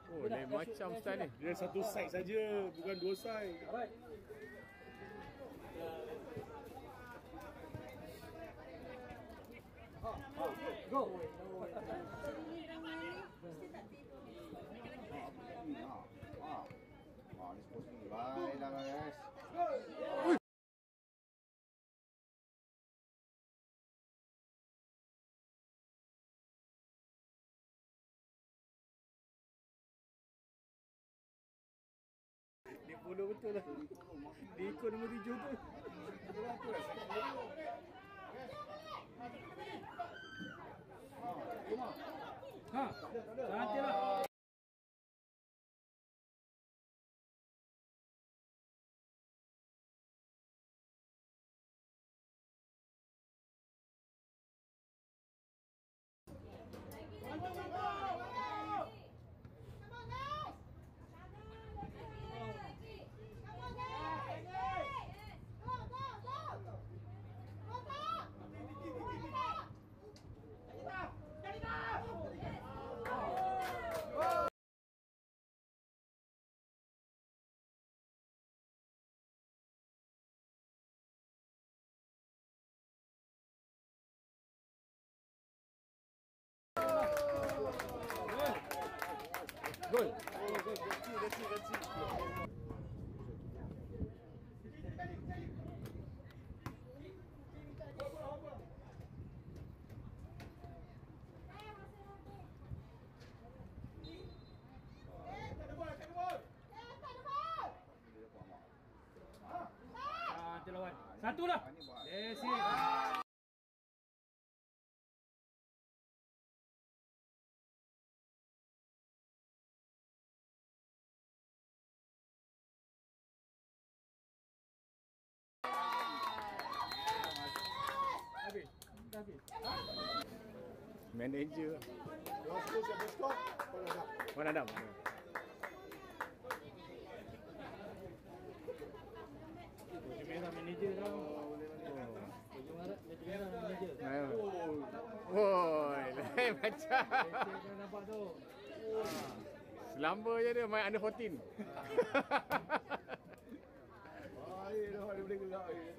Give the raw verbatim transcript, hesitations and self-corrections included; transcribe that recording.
Oh, lain macam style ni. Dia satu side saja, bukan dua side. Alright. Ha, ha, go. Ah, ah, ni sepuluh ni. Baiklah guys. Dia follow betul lah. Dia ikut nombor tujuh tu. Ha, cantiklah. Gol. Oh, gol. Kecil, kecil, kecil. Ah, tu lawan. Satu lah. Desi. Habis. Dah habis. Manager. Dua skor, siapa skor? Puan Adam. Puan Adam. Baju merah manager tau. Baju merah, baju merah manager. Oh. Woi, lain macam. Kau nampak tu. Selamba je dia main under fourteen. Baik dah, dia boleh gerak.